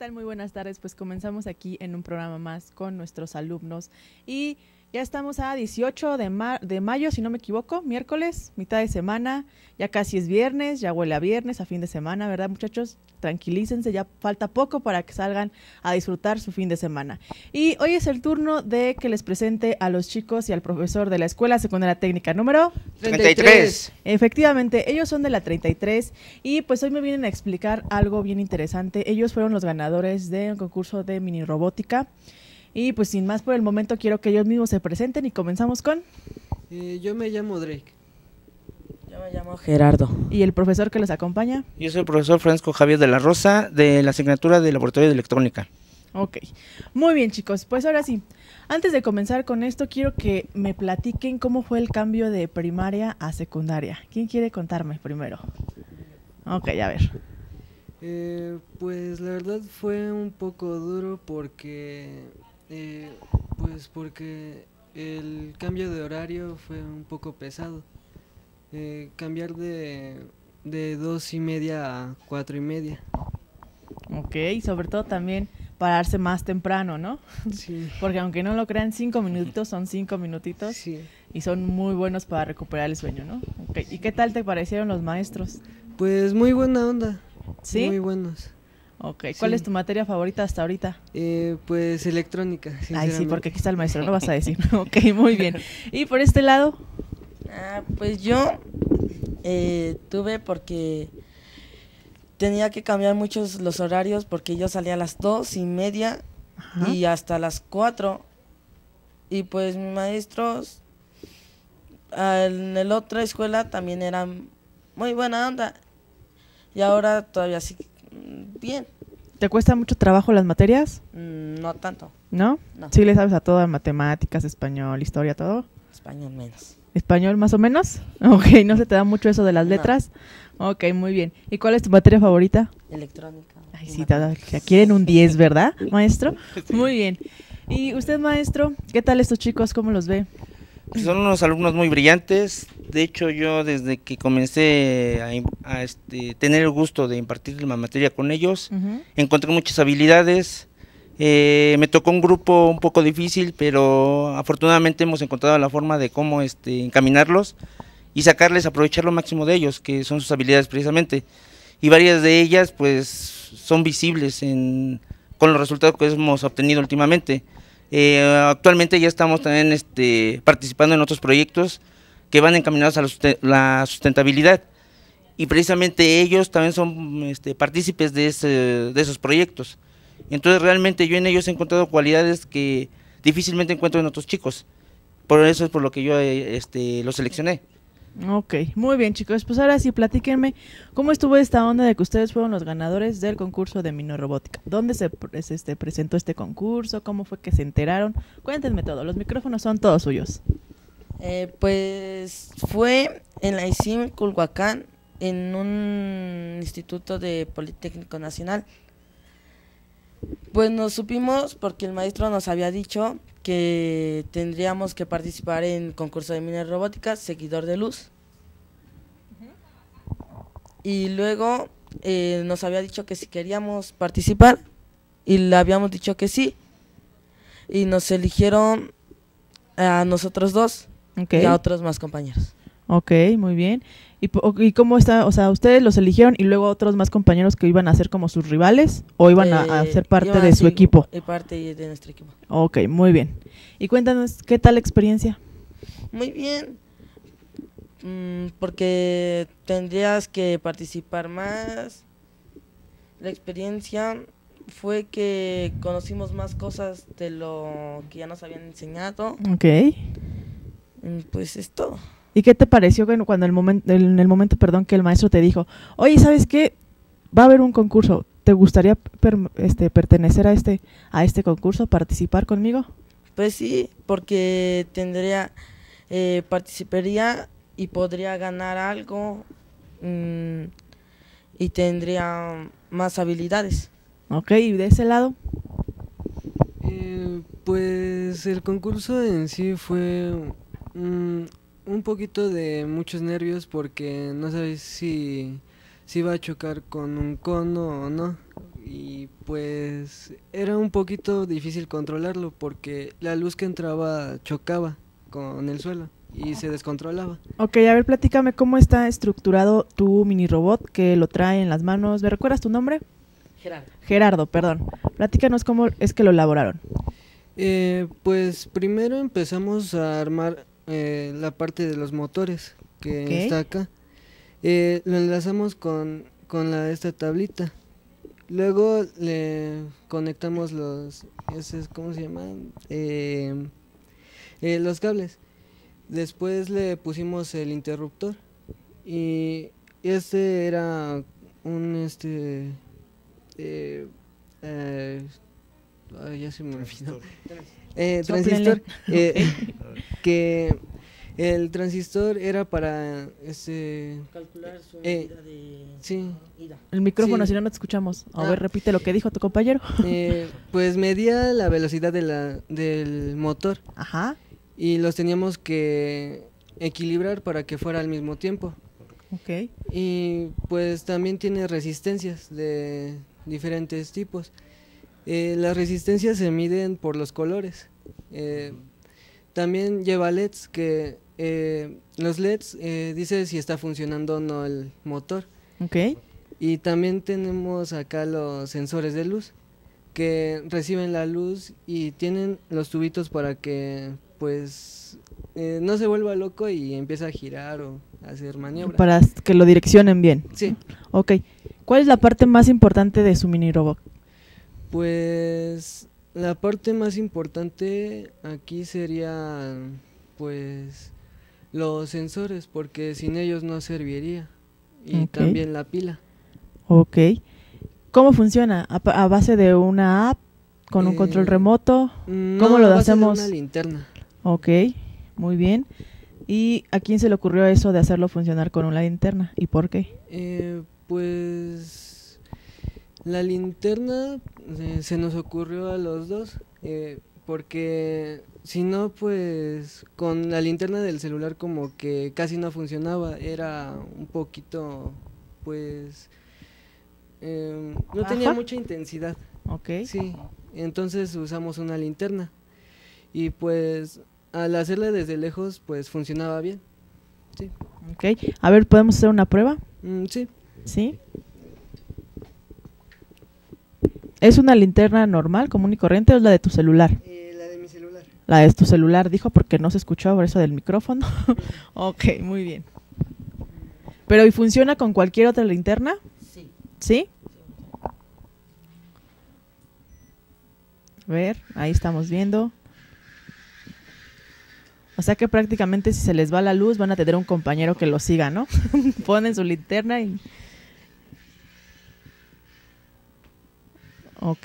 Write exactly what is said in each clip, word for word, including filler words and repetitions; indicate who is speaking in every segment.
Speaker 1: tal? Muy buenas tardes. Pues comenzamos aquí en un programa más con nuestros alumnos y ya estamos a dieciocho de, ma de mayo, si no me equivoco, miércoles, mitad de semana, ya casi es viernes, ya huele a viernes, a fin de semana, ¿verdad, muchachos? Tranquilícense, ya falta poco para que salgan a disfrutar su fin de semana. Y hoy es el turno de que les presente a los chicos y al profesor de la Escuela Secundaria Técnica número
Speaker 2: treinta y tres.
Speaker 1: Efectivamente, ellos son de la treinta y tres y pues hoy me vienen a explicar algo bien interesante. Ellos fueron los ganadores de un concurso de mini robótica. Y pues sin más por el momento quiero que ellos mismos se presenten y comenzamos con...
Speaker 3: Eh, yo me llamo Drake.
Speaker 4: Yo me llamo Gerardo.
Speaker 1: ¿Y el profesor que los acompaña?
Speaker 2: Yo soy el profesor Francisco Javier de la Rosa, de la asignatura de Laboratorio de Electrónica.
Speaker 1: Ok, muy bien chicos, pues ahora sí, antes de comenzar con esto quiero que me platiquen cómo fue el cambio de primaria a secundaria. ¿Quién quiere contarme primero? Ok, a ver.
Speaker 3: Eh, pues la verdad fue un poco duro porque, eh, pues porque el cambio de horario fue un poco pesado. Eh, cambiar de, de dos y media a cuatro y media.
Speaker 1: Ok, y sobre todo también pararse más temprano, ¿no?
Speaker 3: Sí.
Speaker 1: Porque aunque no lo crean, cinco minutitos son cinco minutitos
Speaker 3: Sí.
Speaker 1: y son muy buenos para recuperar el sueño, ¿no? Okay. ¿Y qué tal te parecieron los maestros?
Speaker 3: Pues muy buena onda.
Speaker 1: ¿Sí?
Speaker 3: Muy buenos.
Speaker 1: Ok, ¿cuál
Speaker 3: Sí.
Speaker 1: es tu materia favorita hasta ahorita?
Speaker 3: Eh, pues electrónica,
Speaker 1: Ay, sí, porque aquí está el maestro, no vas a decir. Ok, muy bien. ¿Y por este lado?
Speaker 4: Ah, pues yo eh, tuve porque tenía que cambiar muchos los horarios porque yo salía a las dos y media
Speaker 1: Ajá.
Speaker 4: y hasta las cuatro. Y pues mis maestros ah, en la otra escuela también eran muy buena onda. Y ahora todavía sí, bien.
Speaker 1: ¿Te cuesta mucho trabajo las materias?
Speaker 4: Mm, No tanto,
Speaker 1: ¿No?
Speaker 4: no,
Speaker 1: ¿Sí le sabes a todo, matemáticas, español, historia, todo?
Speaker 4: español menos.
Speaker 1: ¿Español más o menos? Ok, ¿no se te da mucho eso de las
Speaker 4: No.
Speaker 1: letras? Ok, muy bien. ¿Y cuál es tu materia favorita?
Speaker 4: Electrónica.
Speaker 1: Ay,
Speaker 4: y
Speaker 1: sí, te-
Speaker 4: matemáticas.
Speaker 1: ya quieren un diez, ¿verdad, maestro? Muy bien. ¿Y usted, maestro? ¿Qué tal estos chicos? ¿Cómo los ve?
Speaker 2: Son unos alumnos muy brillantes. De hecho, yo desde que comencé a, im- a, este, tener el gusto de impartir la materia con ellos,
Speaker 1: Uh-huh.
Speaker 2: encontré muchas habilidades. Eh, me tocó un grupo un poco difícil, pero afortunadamente hemos encontrado la forma de cómo este, encaminarlos y sacarles, aprovechar lo máximo de ellos, que son sus habilidades precisamente. Y varias de ellas pues son visibles en, con los resultados que hemos obtenido últimamente. Eh, actualmente ya estamos también este, participando en otros proyectos que van encaminados a la, susten la sustentabilidad y precisamente ellos también son este, partícipes de, ese, de esos proyectos. Entonces realmente yo en ellos he encontrado cualidades que difícilmente encuentro en otros chicos. Por eso es por lo que yo eh, este, los seleccioné.
Speaker 1: Ok, muy bien chicos, pues ahora sí platíquenme cómo estuvo esta onda de que ustedes fueron los ganadores del concurso de minorobótica. ¿Dónde se pues, este, presentó este concurso? ¿Cómo fue que se enteraron? Cuéntenme todo, los micrófonos son todos suyos.
Speaker 4: Eh, pues fue en la I C I M Culhuacán, en un instituto de Politécnico Nacional. Pues nos supimos porque el maestro nos había dicho que tendríamos que participar en concurso de mini robótica, seguidor de luz. Y luego eh, nos había dicho que si queríamos participar y le habíamos dicho que sí. Y nos eligieron a nosotros dos
Speaker 1: Ok,
Speaker 4: y a otros más compañeros.
Speaker 1: ok, muy bien. ¿Y, po- ¿Y cómo está? O sea, ¿ustedes los eligieron y luego otros más compañeros que iban a ser como sus rivales o iban a, a
Speaker 4: Eh,
Speaker 1: ser parte
Speaker 4: iban
Speaker 1: de
Speaker 4: a
Speaker 1: su
Speaker 4: ser
Speaker 1: equipo?
Speaker 4: y parte de nuestro equipo.
Speaker 1: Ok, muy bien. Y cuéntanos, ¿qué tal la experiencia?
Speaker 4: Muy bien, mm, porque tendrías que participar más. La experiencia fue que conocimos más cosas de lo que ya nos habían enseñado.
Speaker 1: Ok.
Speaker 4: Mm, Pues es todo.
Speaker 1: ¿Y qué te pareció bueno, cuando el momento, en el momento, perdón, que el maestro te dijo, oye, ¿sabes qué? Va a haber un concurso. ¿Te gustaría per- este, pertenecer a este, a este concurso, participar conmigo?
Speaker 4: Pues sí, porque tendría, eh, participaría y podría ganar algo mm, y tendría más habilidades.
Speaker 1: Ok, y de ese lado,
Speaker 3: Eh, pues el concurso en sí fue mm, un poquito de muchos nervios porque no sabes si, si va a chocar con un cono o no. y pues era un poquito difícil controlarlo porque la luz que entraba chocaba con el suelo y se descontrolaba.
Speaker 1: Ok, a ver, platícame cómo está estructurado tu mini robot que lo trae en las manos. ¿Me recuerdas tu nombre?
Speaker 4: Gerardo.
Speaker 1: Gerardo, perdón. Platícanos cómo es que lo elaboraron.
Speaker 3: Eh, pues primero empezamos a armar eh, la parte de los motores que
Speaker 1: Ok.
Speaker 3: está acá. Eh, lo enlazamos con, con la, esta tablita. Luego le conectamos los, ese, ¿cómo se llaman? Eh, eh, los cables. Después le pusimos el interruptor y este era un este eh, eh, ay, ya se me olvidó. Eh, transistor eh, que el transistor era para este
Speaker 4: Calcular su
Speaker 3: Eh,
Speaker 4: medida de
Speaker 3: sí.
Speaker 4: ida.
Speaker 1: El micrófono,
Speaker 3: Sí.
Speaker 1: si no, no te escuchamos. A
Speaker 3: Ah.
Speaker 1: ver, repite lo que dijo tu compañero.
Speaker 3: eh, pues medía la velocidad de la, del motor
Speaker 1: Ajá,
Speaker 3: y los teníamos que equilibrar para que fuera al mismo tiempo.
Speaker 1: ok.
Speaker 3: Y pues también tiene resistencias de diferentes tipos. Eh, las resistencias se miden por los colores. Eh, también lleva L E Ds que eh, los L E Ds eh, dice si está funcionando o no el motor.
Speaker 1: Ok,
Speaker 3: Y también tenemos acá los sensores de luz que reciben la luz y tienen los tubitos para que pues eh, no se vuelva loco y empiece a girar o a hacer maniobras.
Speaker 1: para que lo direccionen bien.
Speaker 3: Sí.
Speaker 1: Ok, ¿cuál es la parte más importante de su mini robot?
Speaker 3: Pues la parte más importante aquí sería pues los sensores porque sin ellos no serviría y
Speaker 1: Ok.
Speaker 3: también la pila.
Speaker 1: Ok, ¿cómo funciona? ¿A, pa- a base de una app? ¿Con un
Speaker 3: Eh,
Speaker 1: control remoto?
Speaker 3: No,
Speaker 1: ¿Cómo lo
Speaker 3: a base de
Speaker 1: hacemos?
Speaker 3: una linterna.
Speaker 1: Ok, muy bien. ¿Y a quién se le ocurrió eso de hacerlo funcionar con una linterna? ¿Y por qué?
Speaker 3: Eh, pues la linterna eh, se nos ocurrió a los dos eh, porque si no pues con la linterna del celular como que casi no funcionaba, era un poquito pues eh, no tenía
Speaker 1: ¿Baja?
Speaker 3: mucha intensidad.
Speaker 1: Ok,
Speaker 3: Sí, entonces usamos una linterna y pues al hacerla desde lejos pues funcionaba bien. Sí,
Speaker 1: ok. A ver, ¿podemos hacer una prueba?
Speaker 3: Mm, sí.
Speaker 1: ¿Sí? ¿Es una linterna normal, común y corriente o es la de tu celular?
Speaker 3: Eh, la de mi celular.
Speaker 1: La de tu celular, dijo, porque no se escuchó por eso del micrófono. Ok, muy bien. ¿Pero y funciona con cualquier otra linterna?
Speaker 4: Sí.
Speaker 1: ¿Sí? A ver, ahí estamos viendo. O sea que prácticamente si se les va la luz van a tener un compañero que los siga, ¿no? Ponen su linterna y... Ok.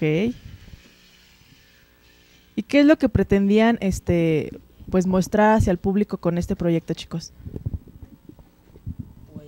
Speaker 1: ¿Y qué es lo que pretendían este pues mostrar hacia el público con este proyecto, chicos?
Speaker 4: Pues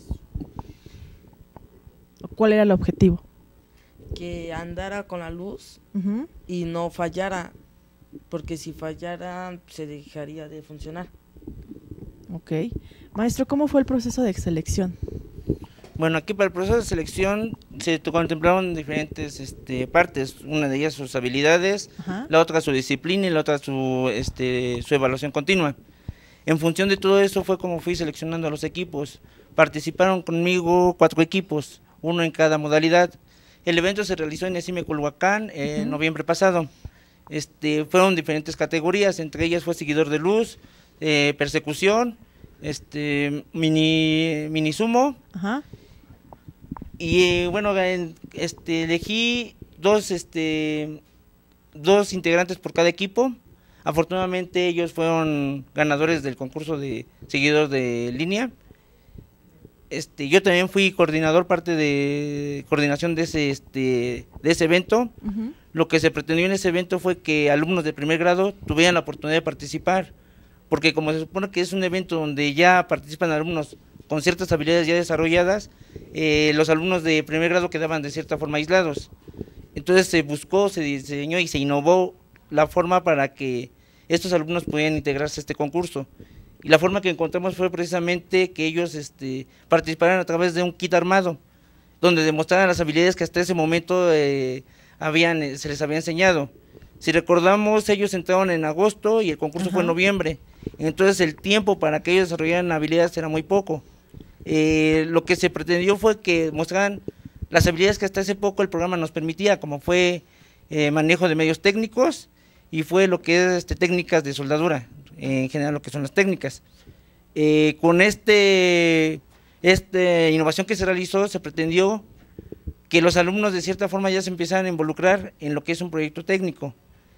Speaker 1: ¿Cuál era el objetivo?
Speaker 4: que andara con la luz
Speaker 1: Ujú.
Speaker 4: y no fallara, porque si fallara se dejaría de funcionar.
Speaker 1: Ok. Maestro, ¿cómo fue el proceso de selección?
Speaker 2: Bueno, aquí para el proceso de selección se tu- contemplaron diferentes este, partes, una de ellas sus habilidades,
Speaker 1: Ajá.
Speaker 2: la otra su disciplina y la otra su, este, su evaluación continua. En función de todo eso fue como fui seleccionando a los equipos. Participaron conmigo cuatro equipos, uno en cada modalidad. El evento se realizó en Esime, Culhuacán, en
Speaker 1: Ujú.
Speaker 2: noviembre pasado. Este, fueron diferentes categorías, entre ellas fue seguidor de luz, eh, persecución, este, mini, mini sumo.
Speaker 1: Ajá.
Speaker 2: Y eh, bueno, en- este, elegí dos, este, dos integrantes por cada equipo. Afortunadamente ellos fueron ganadores del concurso de seguidor de línea. Este, yo también fui coordinador, parte de coordinación de ese, este, de ese evento.
Speaker 1: Ujú.
Speaker 2: Lo que se pretendió en ese evento fue que alumnos de primer grado tuvieran la oportunidad de participar, porque como se supone que es un evento donde ya participan alumnos con ciertas habilidades ya desarrolladas, eh, los alumnos de primer grado quedaban de cierta forma aislados. Entonces se buscó, se diseñó y se innovó la forma para que estos alumnos pudieran integrarse a este concurso. Y la forma que encontramos fue precisamente que ellos este, participaran a través de un kit armado. donde demostraran las habilidades que hasta ese momento eh, habían, eh, se les había enseñado. Si recordamos, ellos entraron en agosto y el concurso Ajá. fue en noviembre, entonces el tiempo para que ellos desarrollaran habilidades era muy poco. Eh, lo que se pretendió fue que mostraran las habilidades que hasta hace poco el programa nos permitía, como fue eh, manejo de medios técnicos y fue lo que es este, técnicas de soldadura, eh, en general lo que son las técnicas. Eh, con este, esta innovación que se realizó, se pretendió que los alumnos de cierta forma ya se empezaran a involucrar en lo que es un proyecto técnico.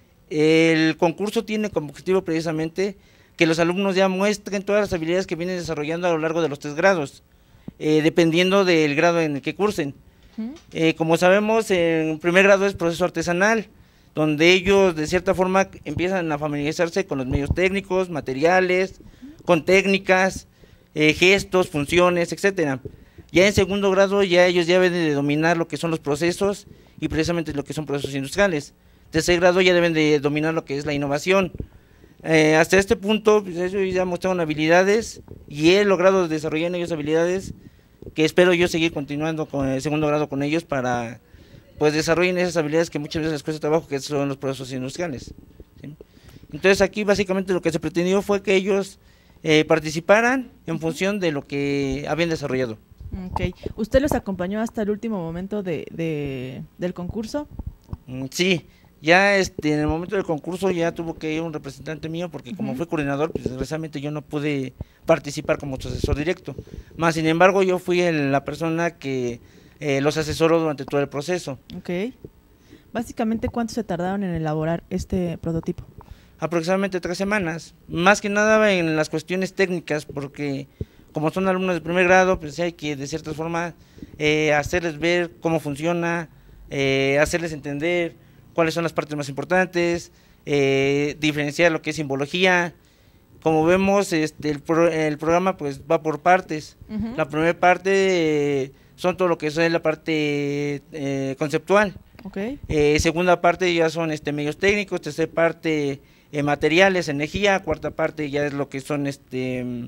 Speaker 2: El concurso tiene como objetivo precisamente que los alumnos ya muestren todas las habilidades que vienen desarrollando a lo largo de los tres grados, eh, dependiendo del grado en el que cursen. Uh-huh. Eh, como sabemos, en primer grado es proceso artesanal, donde ellos de cierta forma empiezan a familiarizarse con los medios técnicos, materiales, con técnicas, eh, gestos, funciones, etcétera. Ya en segundo grado ya ellos ya deben de dominar lo que son los procesos y precisamente lo que son procesos industriales. Tercer grado ya deben de dominar lo que es la innovación. Eh, hasta este punto pues ellos ya mostraron habilidades y he logrado desarrollar en ellos habilidades que espero yo seguir continuando con el segundo grado con ellos para pues desarrollen esas habilidades que muchas veces les cuesta trabajo, que son los procesos industriales, ¿sí? Entonces aquí básicamente lo que se pretendió fue que ellos eh, participaran en función de lo que habían desarrollado.
Speaker 1: Ok, ¿usted los acompañó hasta el último momento de, de del concurso?
Speaker 2: Mm, sí. Ya este, en el momento del concurso ya tuvo que ir un representante mío porque como uh-huh. fue coordinador, pues desgraciadamente yo no pude participar como su asesor directo. Más sin embargo, yo fui el, la persona que eh, los asesoró durante todo el proceso.
Speaker 1: Ok. Básicamente, ¿cuánto se tardaron en elaborar este prototipo?
Speaker 2: Aproximadamente tres semanas. Más que nada en las cuestiones técnicas, porque como son alumnos de primer grado, pues hay que de cierta forma eh, hacerles ver cómo funciona, eh, hacerles entender cuáles son las partes más importantes, eh, diferenciar lo que es simbología. Como vemos, este, el, pro, el programa pues va por partes. Uh-huh. La primera parte eh, son todo lo que es la parte eh, conceptual.
Speaker 1: Okay.
Speaker 2: Eh, segunda parte ya son este, medios técnicos, tercera parte eh, materiales, energía, cuarta parte ya es lo que son este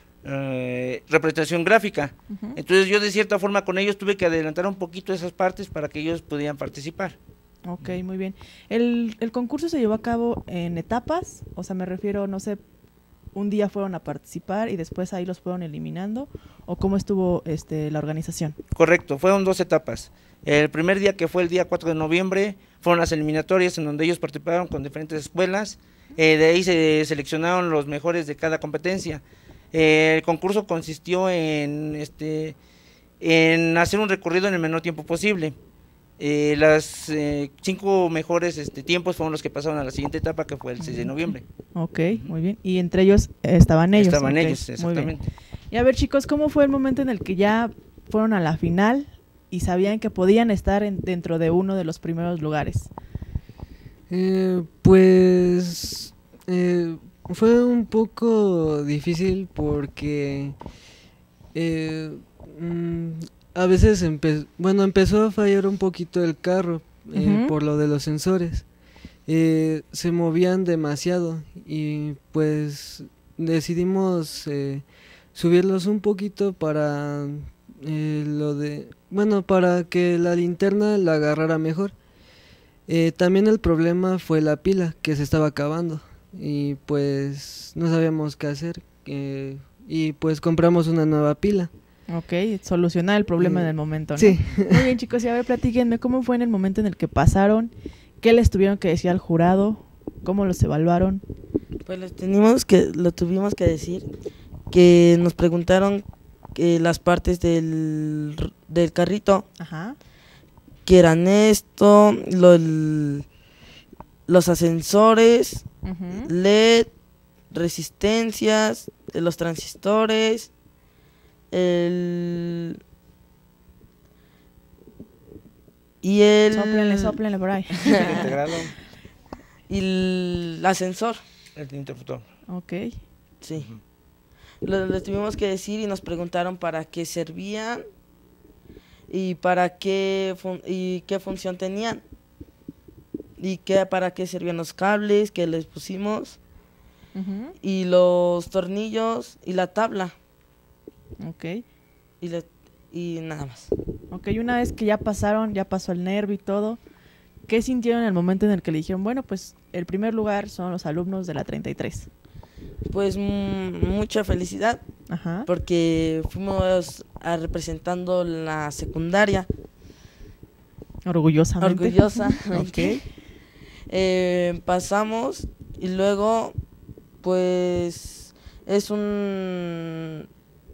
Speaker 2: eh, representación gráfica. Uh-huh. Entonces yo de cierta forma con ellos tuve que adelantar un poquito esas partes para que ellos pudieran participar.
Speaker 1: Ok, muy bien. ¿El, el concurso se llevó a cabo en etapas? O sea, me refiero, no sé, un día fueron a participar y después ahí los fueron eliminando, ¿o cómo estuvo este la organización?
Speaker 2: Correcto, fueron dos etapas. El primer día, que fue el día cuatro de noviembre, fueron las eliminatorias en donde ellos participaron con diferentes escuelas, eh, de ahí se seleccionaron los mejores de cada competencia. Eh, el concurso consistió en, este, en hacer un recorrido en el menor tiempo posible. Eh, las eh, cinco mejores este, tiempos fueron los que pasaron a la siguiente etapa, que fue el seis de noviembre.
Speaker 1: Ok, muy bien. Y entre ellos eh, estaban ellos.
Speaker 2: Estaban
Speaker 1: okay,
Speaker 2: ellos, exactamente.
Speaker 1: Y a ver, chicos, ¿cómo fue el momento en el que ya fueron a la final y sabían que podían estar en, dentro de uno de los primeros lugares?
Speaker 3: Eh, pues eh, fue un poco difícil porque eh, mmm, a veces empe bueno, empezó a fallar un poquito el carro eh, uh-huh. por lo de los sensores. Eh, se movían demasiado y pues decidimos eh, subirlos un poquito para eh, lo de, bueno, para que la linterna la agarrara mejor. Eh, también el problema fue la pila, que se estaba acabando y pues no sabíamos qué hacer eh, y pues compramos una nueva pila.
Speaker 1: Ok, solucionar el problema eh, en el momento, ¿no?
Speaker 3: Sí.
Speaker 1: Muy bien, chicos, y a ver, platíquenme, ¿cómo fue en el momento en el que pasaron? ¿Qué les tuvieron que decir al jurado? ¿Cómo los evaluaron?
Speaker 4: Pues les tenemos que, lo tuvimos que decir, que nos preguntaron que las partes del, del carrito,
Speaker 1: ajá,
Speaker 4: que eran esto, lo, el, los ascensores, uh-huh. L E D, resistencias, los transistores, el y el
Speaker 1: sóplenle, sóplenle por ahí.
Speaker 4: Y el ascensor,
Speaker 2: el interruptor.
Speaker 1: Ok.
Speaker 4: Sí. Uh-huh. Lo, les tuvimos que decir y nos preguntaron para qué servían y para qué fun- y qué función tenían y qué para qué servían los cables que les pusimos, uh-huh. y los tornillos y la tabla.
Speaker 1: Okay.
Speaker 4: Y, le, y nada más.
Speaker 1: Ok, una vez que ya pasaron, ya pasó el nervio y todo, ¿qué sintieron en el momento en el que le dijeron, bueno, pues el primer lugar son los alumnos de la treinta y tres?
Speaker 4: Pues mm, mucha felicidad,
Speaker 1: Ajá.
Speaker 4: porque fuimos a representando la secundaria,
Speaker 1: Orgullosamente.
Speaker 4: orgullosamente.
Speaker 1: Ok.
Speaker 4: Eh, pasamos y luego, pues, es un...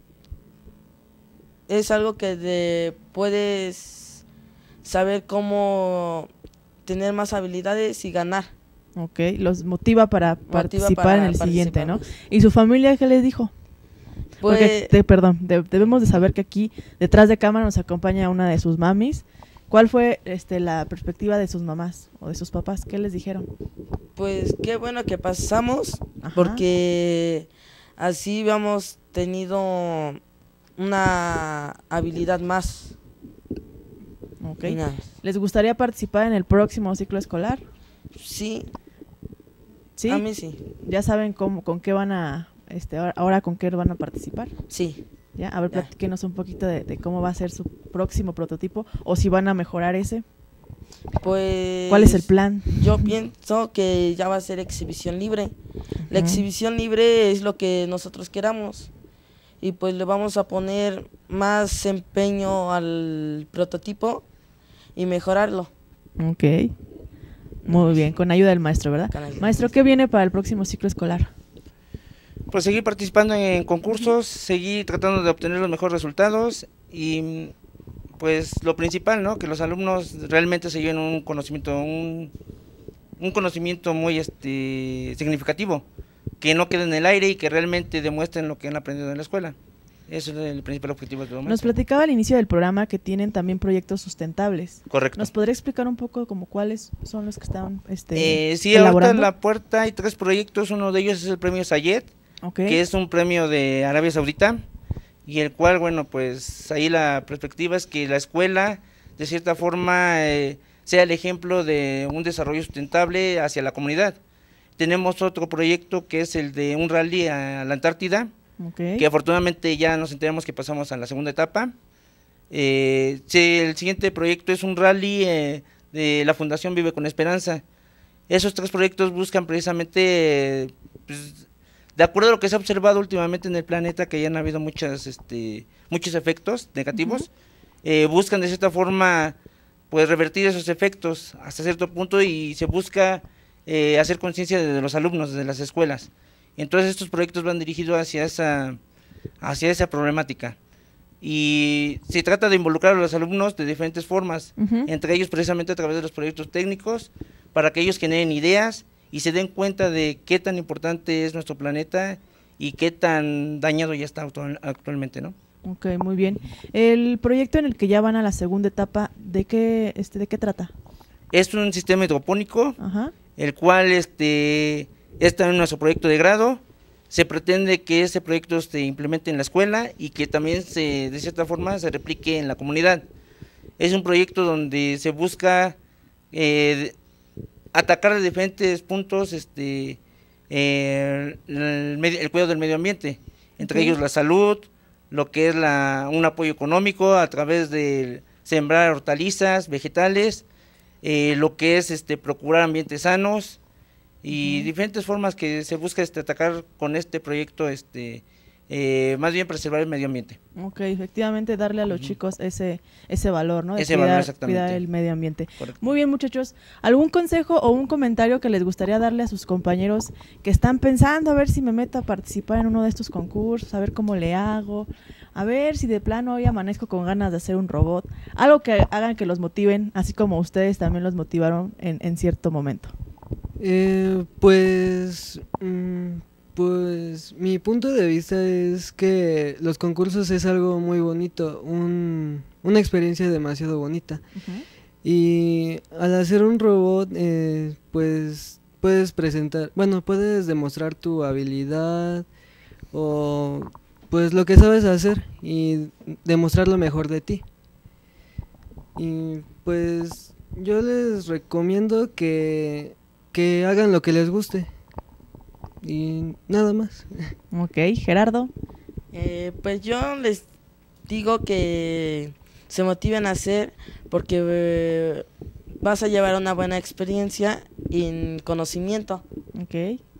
Speaker 4: es algo que de, puedes saber cómo tener más habilidades y ganar.
Speaker 1: Ok, los motiva para
Speaker 4: Motiva
Speaker 1: participar
Speaker 4: para
Speaker 1: en el siguiente, ¿no?
Speaker 4: participar.
Speaker 1: ¿Y su familia qué les dijo?
Speaker 4: Pues,
Speaker 1: Porque, te- perdón, de- debemos de saber que aquí, detrás de cámara, nos acompaña una de sus mamis. ¿Cuál fue este, la perspectiva de sus mamás o de sus papás? ¿Qué les dijeron?
Speaker 4: pues qué bueno que pasamos,
Speaker 1: Ajá.
Speaker 4: porque así habíamos tenido una habilidad más.
Speaker 1: Ok.
Speaker 4: Y nada.
Speaker 1: ¿Les gustaría participar en el próximo ciclo escolar?
Speaker 4: Sí,
Speaker 1: Sí.
Speaker 4: a mí sí,
Speaker 1: ¿Ya saben cómo, con qué van a, este, ahora, ahora con qué van a participar?
Speaker 4: sí.
Speaker 1: ¿Ya? A ver,
Speaker 4: Ya.
Speaker 1: platíquenos un poquito de, de cómo va a ser su próximo prototipo o si van a mejorar ese.
Speaker 4: Pues
Speaker 1: ¿Cuál es el plan?
Speaker 4: yo pienso que ya va a ser exhibición libre. La
Speaker 1: Ujú.
Speaker 4: exhibición libre es lo que nosotros queramos. Y pues le vamos a poner más empeño al prototipo y mejorarlo.
Speaker 1: Ok. Muy bien, con ayuda del maestro, ¿verdad?
Speaker 4: Con ayuda.
Speaker 1: Maestro, ¿qué viene para el próximo ciclo escolar?
Speaker 2: Pues seguir participando en concursos, seguir tratando de obtener los mejores resultados y pues lo principal, ¿no? Que los alumnos realmente se lleven un conocimiento, un, un conocimiento muy este significativo, que no quede en el aire y que realmente demuestren lo que han aprendido en la escuela. Eso es el principal objetivo de todo
Speaker 1: Nos
Speaker 2: maestro.
Speaker 1: platicaba al inicio del programa que tienen también proyectos sustentables.
Speaker 2: Correcto.
Speaker 1: ¿Nos podría explicar un poco como cuáles son los que están este,
Speaker 2: Eh, sí, ahorita
Speaker 1: elaborando?
Speaker 2: en la puerta hay tres proyectos, uno de ellos es el premio Sayed,
Speaker 1: Ok.
Speaker 2: que es un premio de Arabia Saudita, y el cual, bueno, pues ahí la perspectiva es que la escuela, de cierta forma, eh, sea el ejemplo de un desarrollo sustentable hacia la comunidad. Tenemos otro proyecto que es el de un rally a la Antártida,
Speaker 1: Ok.
Speaker 2: que afortunadamente ya nos enteramos que pasamos a la segunda etapa. Eh, sí, el siguiente proyecto es un rally eh, de la Fundación Vive con Esperanza. Esos tres proyectos buscan precisamente, eh, pues, de acuerdo a lo que se ha observado últimamente en el planeta, que ya han habido muchas, este, muchos efectos negativos,
Speaker 1: Ujú.
Speaker 2: eh, buscan de cierta forma pues revertir esos efectos hasta cierto punto y se busca eh, hacer conciencia de los alumnos de las escuelas. Entonces estos proyectos van dirigidos hacia esa, hacia esa problemática. Y se trata de involucrar a los alumnos de diferentes formas,
Speaker 1: Ujú.
Speaker 2: entre ellos precisamente a través de los proyectos técnicos, para que ellos generen ideas y se den cuenta de qué tan importante es nuestro planeta y qué tan dañado ya está actual- actualmente, ¿no?
Speaker 1: Ok, muy bien. El proyecto en el que ya van a la segunda etapa, ¿de qué, este, de qué trata?
Speaker 2: Es un sistema hidropónico,
Speaker 1: Ajá.
Speaker 2: el cual este, es también nuestro proyecto de grado. Se pretende que ese proyecto se implemente en la escuela y que también se, de cierta forma se replique en la comunidad. Es un proyecto donde se busca eh, atacar de diferentes puntos este, eh, el, medio- el cuidado del medio ambiente, entre
Speaker 1: Ok.
Speaker 2: ellos la salud, lo que es la, un apoyo económico a través de sembrar hortalizas, vegetales, eh, lo que es este procurar ambientes sanos y
Speaker 1: Ujú.
Speaker 2: diferentes formas que se busca este, atacar con este proyecto, este eh, más bien preservar el medio ambiente.
Speaker 1: Ok, efectivamente darle a los
Speaker 2: Ujú.
Speaker 1: chicos ese ese valor, ¿no? De
Speaker 2: Ese valor,
Speaker 1: cuidar,
Speaker 2: exactamente.
Speaker 1: cuidar el medio ambiente.
Speaker 2: Correcto.
Speaker 1: Muy bien, muchachos. ¿Algún consejo o un comentario que les gustaría darle a sus compañeros que están pensando a ver si me meto a participar en uno de estos concursos, a ver cómo le hago, a ver si de plano hoy amanezco con ganas de hacer un robot? Algo que hagan que los motiven, así como ustedes también los motivaron en, en cierto momento.
Speaker 3: Eh, pues, mm, pues mi punto de vista es que los concursos es algo muy bonito, un, una experiencia demasiado bonita. Y al hacer un robot, eh, pues puedes presentar, bueno, puedes demostrar tu habilidad o pues lo que sabes hacer y demostrar lo mejor de ti. Y pues yo les recomiendo que, que hagan lo que les guste. Y nada más.
Speaker 1: Ok, Gerardo.
Speaker 4: Eh, pues yo les digo que se motiven a hacer porque eh, vas a llevar una buena experiencia y conocimiento.
Speaker 1: Ok.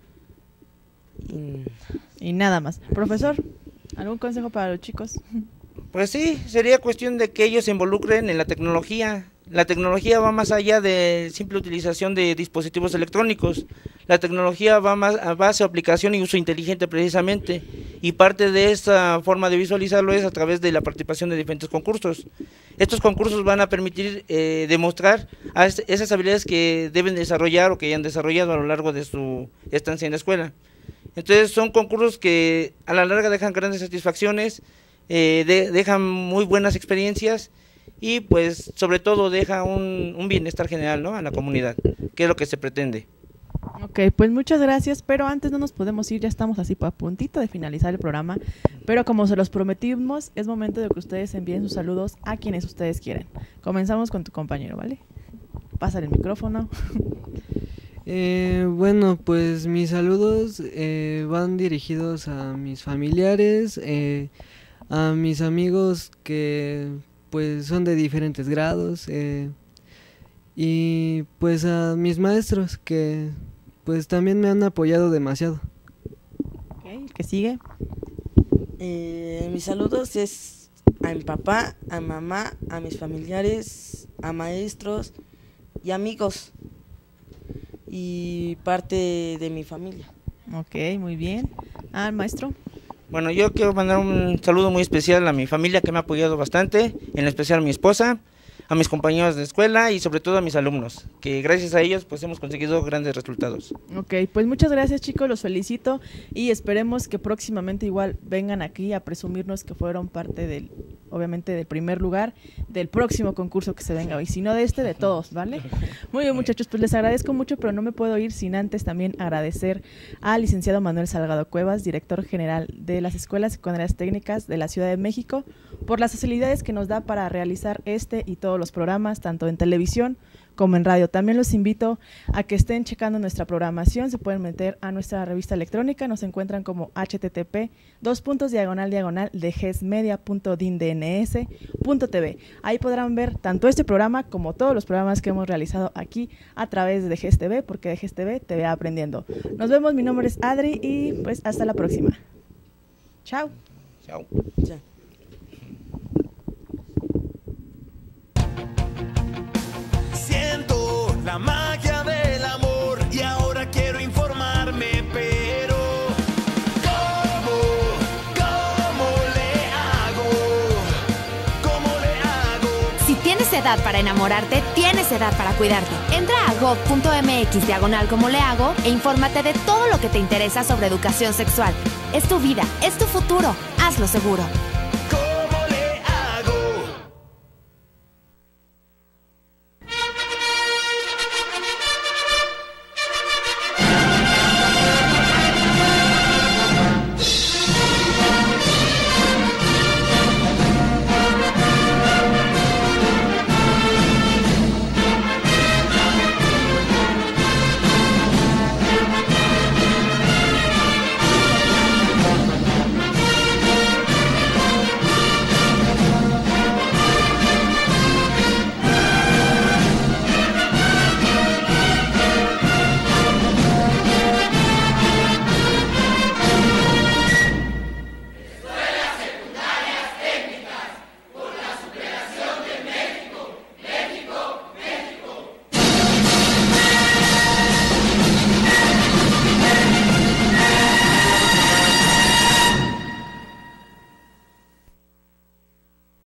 Speaker 4: Y,
Speaker 1: Y nada más. Profesor, ¿algún consejo para los chicos?
Speaker 2: Pues sí, sería cuestión de que ellos se involucren en la tecnología. La tecnología va más allá de simple utilización de dispositivos electrónicos. La tecnología va más a base de aplicación y uso inteligente precisamente. Y parte de esa forma de visualizarlo es a través de la participación de diferentes concursos. Estos concursos van a permitir eh, demostrar a es, esas habilidades que deben desarrollar o que ya han desarrollado a lo largo de su estancia en la escuela. Entonces son concursos que a la larga dejan grandes satisfacciones, eh, de, dejan muy buenas experiencias y pues sobre todo deja un, un bienestar general, ¿no?, a la comunidad, que es lo que se pretende.
Speaker 1: Ok, pues muchas gracias, pero antes no nos podemos ir, ya estamos así a puntito de finalizar el programa, pero como se los prometimos, es momento de que ustedes envíen sus saludos a quienes ustedes quieren. Comenzamos con tu compañero, ¿vale? Pásale el micrófono.
Speaker 3: Eh, bueno, pues mis saludos eh, van dirigidos a mis familiares, eh, a mis amigos que pues son de diferentes grados eh, y pues a mis maestros que pues también me han apoyado demasiado.
Speaker 1: Ok, ¿qué sigue?
Speaker 4: eh, mis saludos es a mi papá, a mi mamá, a mis familiares, a maestros y amigos y parte de mi familia.
Speaker 1: Ok, muy bien. Ah, maestro.
Speaker 2: Bueno, yo quiero mandar un saludo muy especial a mi familia que me ha apoyado bastante, en especial a mi esposa, a mis compañeros de escuela y sobre todo a mis alumnos, que gracias a ellos pues hemos conseguido grandes resultados.
Speaker 1: Ok, pues muchas gracias chicos, los felicito y esperemos que próximamente igual vengan aquí a presumirnos que fueron parte del, obviamente del primer lugar del próximo concurso que se venga hoy, si no de este, de todos, ¿vale? Muy bien muchachos, pues les agradezco mucho, pero no me puedo ir sin antes también agradecer al licenciado Manuel Salgado Cuevas, director general de las Escuelas Secundarias Técnicas de la Ciudad de México, por las facilidades que nos da para realizar este y todos los programas, tanto en televisión como en radio. También los invito a que estén checando nuestra programación, se pueden meter a nuestra revista electrónica, nos encuentran como http dos puntos diagonal diagonal de gesmedia punto dindns punto tv. Ahí podrán ver tanto este programa como todos los programas que hemos realizado aquí a través de GES T V, porque de GES T V te ve aprendiendo. Nos vemos, mi nombre es Adri y pues hasta la próxima. Chao.
Speaker 2: Chao.
Speaker 4: Ya.
Speaker 5: Siento la magia del amor y ahora quiero informarme, pero ¿cómo, cómo le hago? ¿Cómo le hago?
Speaker 6: Si tienes edad para enamorarte, tienes edad para cuidarte. Entra a gob punto mx diagonal como le hago e infórmate de todo lo que te interesa sobre educación sexual. Es tu vida, es tu futuro. Hazlo seguro.